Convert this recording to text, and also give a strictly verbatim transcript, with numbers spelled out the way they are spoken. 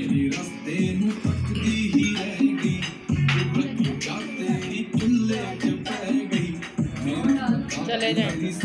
मेरे रास्ते नू तकदी ही रह गई, तेरी चुल्ले च पै गई। चले जाए।